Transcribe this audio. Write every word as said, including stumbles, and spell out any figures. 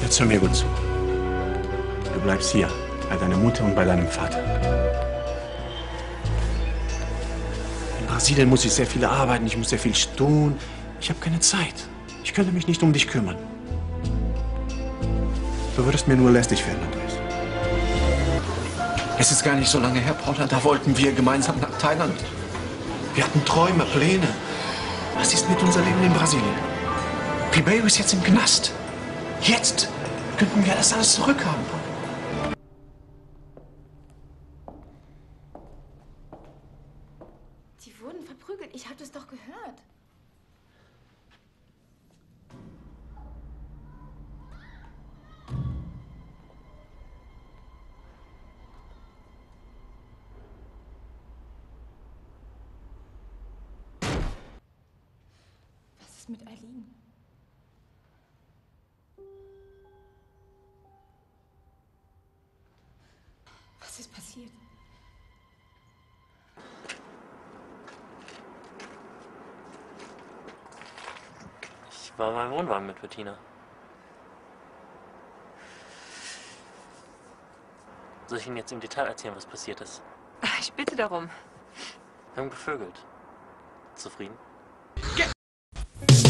Jetzt hör mir gut zu. Du bleibst hier, bei deiner Mutter und bei deinem Vater. In Brasilien muss ich sehr viel arbeiten, ich muss sehr viel tun. Ich habe keine Zeit. Ich könnte mich nicht um dich kümmern. Du würdest mir nur lästig werden, Andres. Es ist gar nicht so lange her, Paula, da wollten wir gemeinsam nach Thailand. Wir hatten Träume, Pläne. Was ist mit unser Leben in Brasilien? Ribeiro ist jetzt im Knast. Jetzt könnten wir das alles zurückhaben. Die wurden verprügelt. Ich habe das doch gehört. Was ist mit Eileen? Was ist passiert? Ich war beim Wohnwagen mit Bettina. Soll ich Ihnen jetzt im Detail erzählen, was passiert ist? Ich bitte darum. Wir haben gevögelt. Zufrieden? Ge